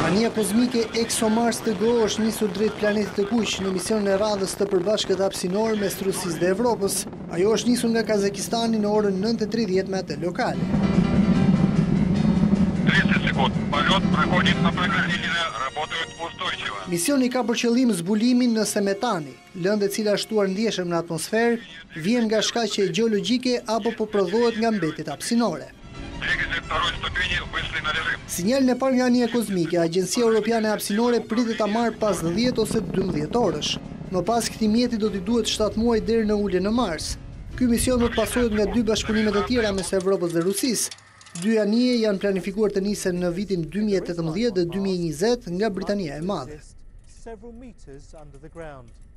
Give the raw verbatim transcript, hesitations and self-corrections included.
Kompania kozmike ExoMars T G O është nisur drejt planetit të kuq në misionin e radhës të përbashkët hapësinor mes Rusisë dhe Evropës. Ajo është nisur nga Kazakistani në orën nëntë e tridhjetë me atë lokale. Misioni ka për qëllim zbulimin nëse metani, lëndë e cila është shtuar ndjeshëm në atmosferë, vjen nga shkaqe gjeologjike apo po prodhohet nga mbetjet hapësinore. Sinjalin e parë nga anija kozmike, Agjencia Europiane Hapësinore pritet ta marrë pas dhjetë ose dymbëdhjetë orësh. Më pas këtij mjeti do t'i duhet shtatë muaj deri në uljen në Mars. Ky mision do të pasohet nga dy bashkëpunime të tjera mes Evropës dhe Rusisë. Dy anije janë planifikuar të nisen në vitin dy mijë e tetëmbëdhjetë dhe dy mijë e njëzet nga Britania e Madhe.